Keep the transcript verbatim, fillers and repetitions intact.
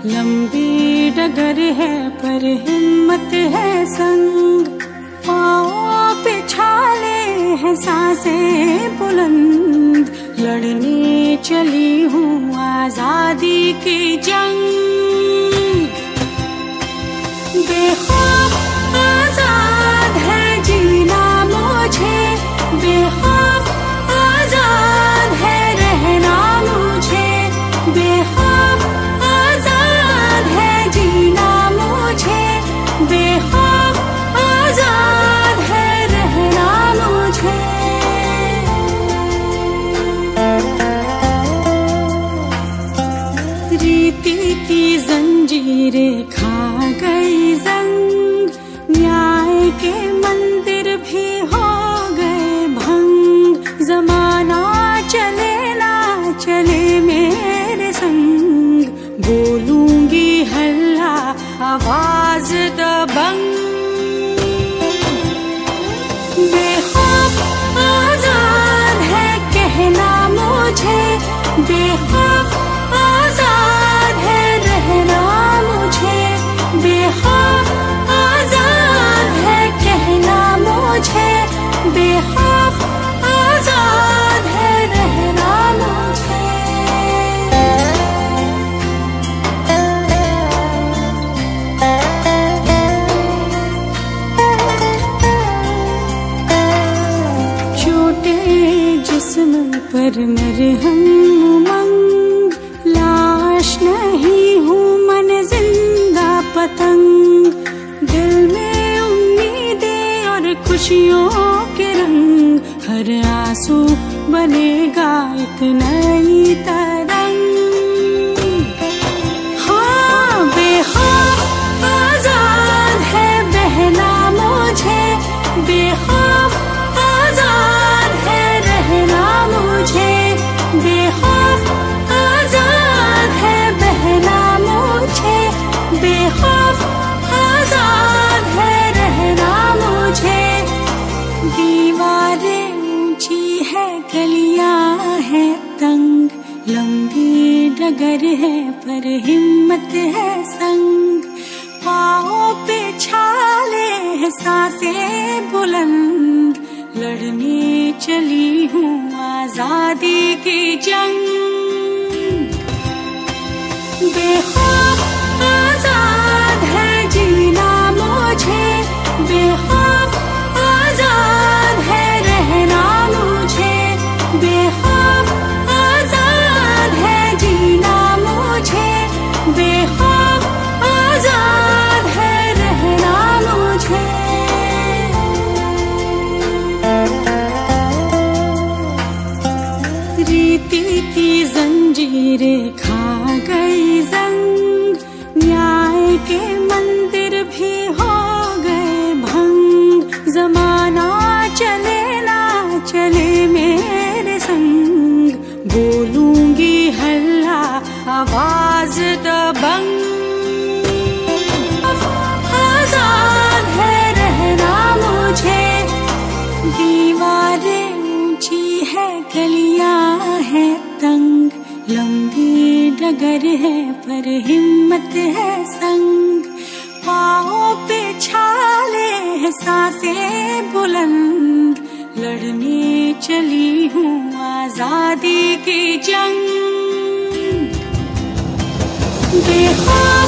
लंबी डगर है पर हिम्मत है संग, पाँव पे छाले हैं सांसें बुलंद, लड़ने चली हूँ आजादी की जंग। बेखौफ आजाद है जीना मुझे, बेखौफ आजाद है रहना मुझे, बेखौफ आजाद है जीना मुझे, बेखौफ आजाद है रहना मुझे। रीति की जंजीरें खा गई जंग, न्याय के मंदिर भी हो गए भंग, जमाना चले ना चले मेरे संग, बोलूंगी हल्ला आवाज दबंग। बेखौफ आजाद है कहना मुझे, बेखौफ आजाद है रहना मुझे, बेखौफ आजाद है कहना मुझे, बेखौफ आजाद है रहना मुझे। छोटे जिस्म पर मरहम उमंग, लाश नहीं हूँ मन जिंदा पतंग, दिल में उम्मीदें और खुशियों के रंग, हर आंसू बनेगा एक नई तरंग। हाँ बेखौफ आजाद है बहना मुझे, बेखौफ आजाद है रहना मुझे, बेखौफ आजाद है बहना मुझे, बेखौफ आजाद है रहना मुझे। दीवारें ऊंची है गलियां है तंग, लंबी डगर है पर हिम्मत है संग, पाँव पे छाले हैं सांसें बुलंद, लड़ने चली हूँ आजादी की जंग। बेखौफ आजाद है जीना मुझे, बेखौफ आजाद है रहना मुझे, बेखौफ आजाद है जीना मुझे, बेखौफ आजाद है रहना मुझे। रीति की जंजीरें खा गई जंग, न्याय के मंदिर भी हो गए भंग, जमाना चले ना चले मेरे संग, बोलूंगी हल्ला आवाज दबंग। आजाद है रहना मुझे, दीवारें ऊंची है गलियां है तंग, लंबी डगर है पर हिम्मत है संग, पाँव पे छाले हैं सांसें बुलंद, लड़ने चली हूँ आजादी की जंग। बेखौफ